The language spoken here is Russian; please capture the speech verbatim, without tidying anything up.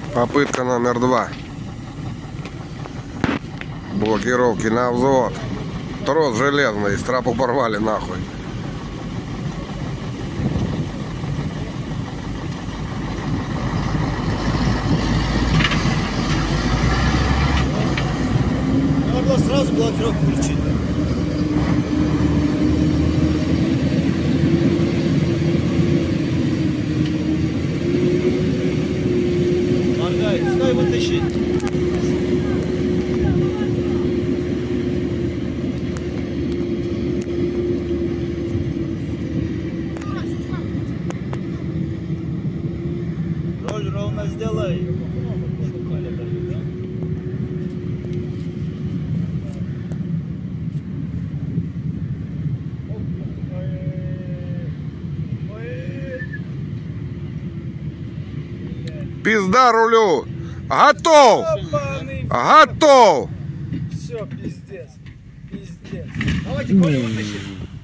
Попытка номер два. Блокировки на взвод. Трос железный, страпу порвали нахуй. Надо было сразу блокировку включить. Моргает, пускай его тащит. Роль ровно сделай. Пизда рулю! Готов! Готов! Все, пиздец. Пиздец. Давайте Колю вытащим.